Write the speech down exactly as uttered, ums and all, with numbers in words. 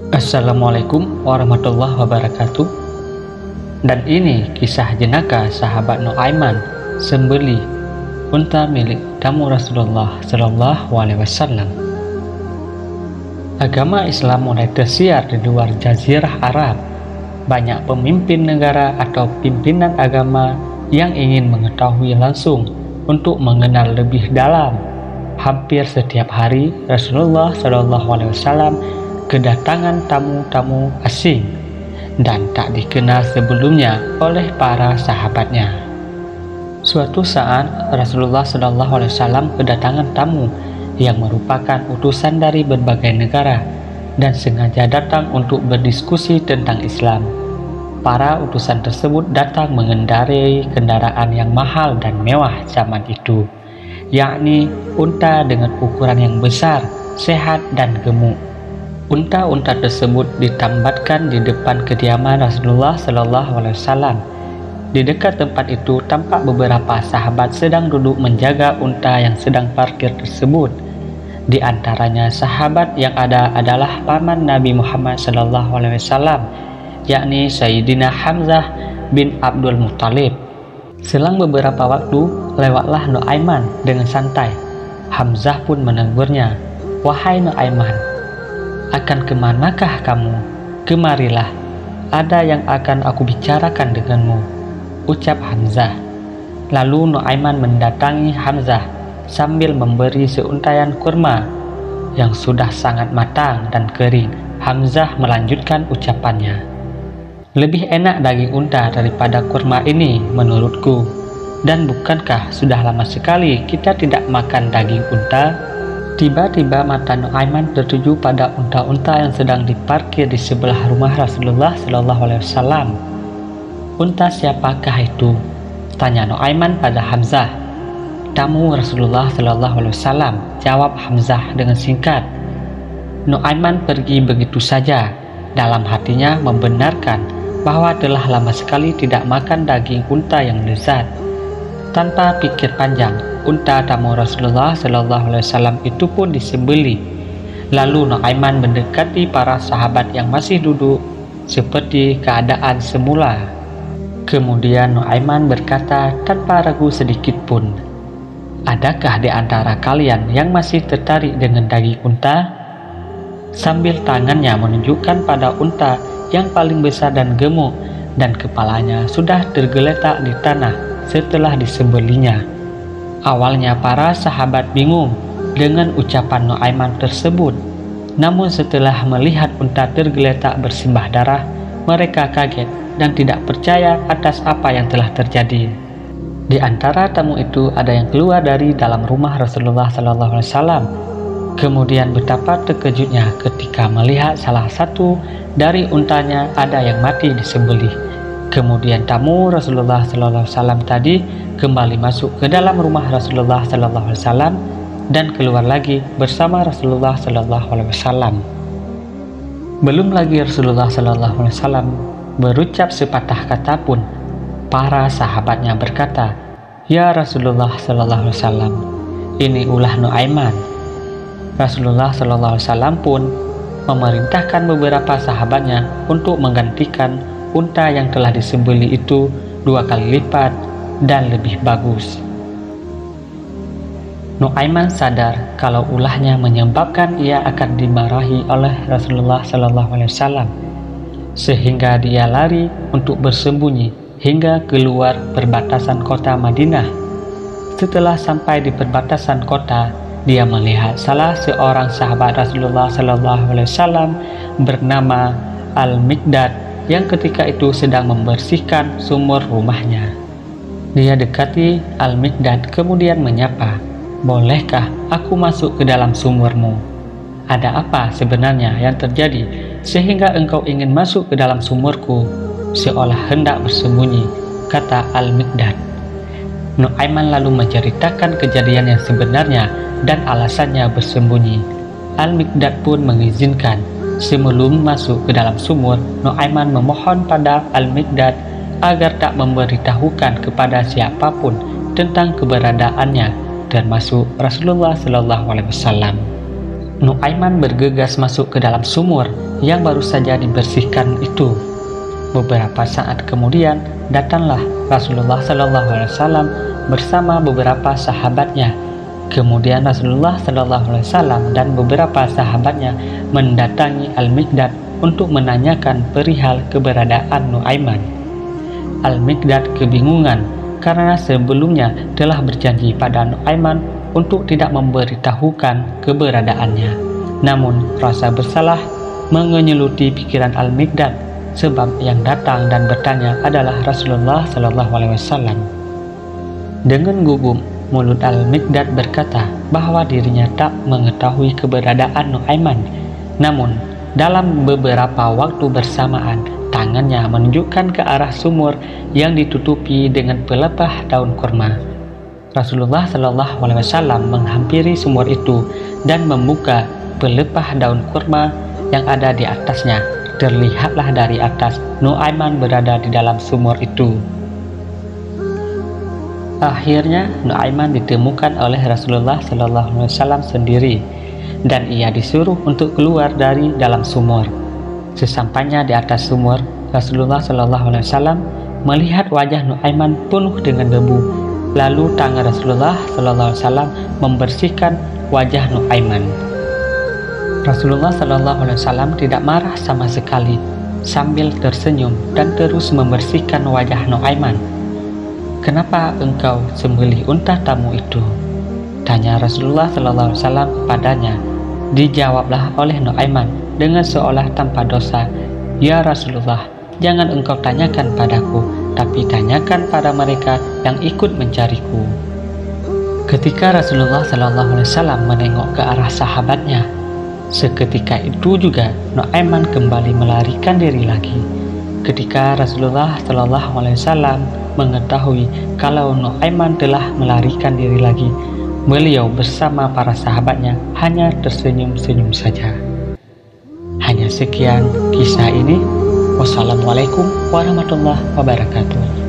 Assalamualaikum warahmatullahi wabarakatuh. Dan ini kisah jenaka sahabat Nuaiman sembelih unta milik tamu Rasulullah Shallallahu Alaihi Wasallam. Agama Islam mulai tersiar di luar Jazirah Arab. Banyak pemimpin negara atau pimpinan agama yang ingin mengetahui langsung untuk mengenal lebih dalam. Hampir setiap hari Rasulullah Shallallahu Alaihi Wasallam kedatangan tamu-tamu asing dan tak dikenal sebelumnya oleh para sahabatnya. Suatu saat Rasulullah Shallallahu Alaihi Wasallam kedatangan tamu yang merupakan utusan dari berbagai negara dan sengaja datang untuk berdiskusi tentang Islam. Para utusan tersebut datang mengendarai kendaraan yang mahal dan mewah zaman itu, yakni unta dengan ukuran yang besar, sehat dan gemuk. Unta-unta tersebut ditambatkan di depan kediaman Rasulullah Shallallahu Alaihi Wasallam. Di dekat tempat itu tampak beberapa sahabat sedang duduk menjaga unta yang sedang parkir tersebut. Di antaranya sahabat yang ada adalah paman Nabi Muhammad Shallallahu Alaihi Wasallam, yakni Sayyidina Hamzah bin Abdul Muttalib. Selang beberapa waktu lewatlah Nuaiman dengan santai. Hamzah pun menegurnya, "Wahai Nuaiman, akan kemanakah kamu? Kemarilah, ada yang akan aku bicarakan denganmu," ucap Hamzah. Lalu Nuaiman mendatangi Hamzah sambil memberi seuntaian kurma yang sudah sangat matang dan kering. Hamzah melanjutkan ucapannya, "Lebih enak daging unta daripada kurma ini menurutku. Dan bukankah sudah lama sekali kita tidak makan daging unta?" Tiba-tiba mata Nuaiman tertuju pada unta-unta yang sedang diparkir di sebelah rumah Rasulullah Shallallahu Alaihi Wasallam. "Unta siapakah itu?" tanya Nuaiman pada Hamzah. "Tamu Rasulullah Shallallahu Alaihi Wasallam," jawab Hamzah dengan singkat. Nuaiman pergi begitu saja, dalam hatinya membenarkan bahwa telah lama sekali tidak makan daging unta yang lezat. Tanpa pikir panjang, unta tamu Rasulullah Shallallahu Alaihi Wasallam itu pun disembelih. Lalu Nuaiman mendekati para sahabat yang masih duduk seperti keadaan semula. Kemudian Nuaiman berkata tanpa ragu sedikit pun, "Adakah di antara kalian yang masih tertarik dengan daging unta?" Sambil tangannya menunjukkan pada unta yang paling besar dan gemuk, dan kepalanya sudah tergeletak di tanah setelah disembelihnya. Awalnya para sahabat bingung dengan ucapan Nuaiman tersebut, namun setelah melihat unta tergeletak bersimbah darah, mereka kaget dan tidak percaya atas apa yang telah terjadi. Di antara tamu itu ada yang keluar dari dalam rumah Rasulullah Shallallahu Alaihi Wasallam. Kemudian betapa terkejutnya ketika melihat salah satu dari untanya ada yang mati disembelih. Kemudian tamu Rasulullah Shallallahu Alaihi Wasallam tadi kembali masuk ke dalam rumah Rasulullah Shallallahu Alaihi Wasallam dan keluar lagi bersama Rasulullah Shallallahu Alaihi Wasallam. Belum lagi Rasulullah Shallallahu Alaihi Wasallam berucap sepatah kata pun, para sahabatnya berkata, "Ya Rasulullah Shallallahu Alaihi Wasallam, ini ulah Nuaiman." Rasulullah Shallallahu Alaihi Wasallam pun memerintahkan beberapa sahabatnya untuk menggantikan unta yang telah disembelih itu dua kali lipat dan lebih bagus. Nuaiman sadar kalau ulahnya menyebabkan ia akan dimarahi oleh Rasulullah Shallallahu Alaihi Wasallam, sehingga dia lari untuk bersembunyi hingga keluar perbatasan kota Madinah. Setelah sampai di perbatasan kota, dia melihat salah seorang sahabat Rasulullah Shallallahu Alaihi Wasallam bernama Al-Miqdad yang ketika itu sedang membersihkan sumur rumahnya. Dia dekati Al-Miqdad kemudian menyapa, "Bolehkah aku masuk ke dalam sumurmu? Ada apa sebenarnya yang terjadi sehingga engkau ingin masuk ke dalam sumurku?" Seolah hendak bersembunyi, kata Al-Miqdad. Nuaiman lalu menceritakan kejadian yang sebenarnya dan alasannya bersembunyi. Al-Miqdad pun mengizinkan. Sebelum masuk ke dalam sumur, Nuaiman memohon pada Al-Miqdad agar tak memberitahukan kepada siapapun tentang keberadaannya, termasuk Rasulullah Shallallahu Alaihi Wasallam. Nuaiman bergegas masuk ke dalam sumur yang baru saja dibersihkan itu. Beberapa saat kemudian datanglah Rasulullah Shallallahu Alaihi Wasallam bersama beberapa sahabatnya. Kemudian Rasulullah Shallallahu Alaihi Wasallam dan beberapa sahabatnya mendatangi Al-Miqdad untuk menanyakan perihal keberadaan Nuaiman. Al-Miqdad kebingungan karena sebelumnya telah berjanji pada Nuaiman untuk tidak memberitahukan keberadaannya. Namun rasa bersalah mengenyuluti pikiran Al-Miqdad, sebab yang datang dan bertanya adalah Rasulullah Shallallahu Alaihi Wasallam. Dengan gugup, mulut Al-Miqdad berkata bahwa dirinya tak mengetahui keberadaan Nuaiman. Namun dalam beberapa waktu bersamaan, tangannya menunjukkan ke arah sumur yang ditutupi dengan pelepah daun kurma. Rasulullah Shallallahu Alaihi Wasallam menghampiri sumur itu dan membuka pelepah daun kurma yang ada di atasnya. Terlihatlah dari atas Nuaiman berada di dalam sumur itu. Akhirnya Nuaiman ditemukan oleh Rasulullah Shallallahu Alaihi Wasallam sendiri, dan ia disuruh untuk keluar dari dalam sumur. Sesampainya di atas sumur, Rasulullah Shallallahu Alaihi Wasallam melihat wajah Nuaiman penuh dengan debu. Lalu tangan Rasulullah Shallallahu Alaihi Wasallam membersihkan wajah Nuaiman. Rasulullah Shallallahu Alaihi Wasallam tidak marah sama sekali, sambil tersenyum dan terus membersihkan wajah Nuaiman. "Kenapa engkau sembelih unta tamu itu?" tanya Rasulullah Shallallahu Alaihi Wasallam kepadanya. Dijawablah oleh Nuaiman dengan seolah tanpa dosa, "Ya Rasulullah, jangan engkau tanyakan padaku, tapi tanyakan pada mereka yang ikut mencariku." Ketika Rasulullah Shallallahu Alaihi Wasallam menengok ke arah sahabatnya, seketika itu juga Nuaiman kembali melarikan diri lagi. Ketika Rasulullah Shallallahu Alaihi Wasallam mengetahui kalau Nuaiman telah melarikan diri lagi, beliau bersama para sahabatnya hanya tersenyum-senyum saja. Hanya sekian kisah ini. Wassalamualaikum warahmatullahi wabarakatuh.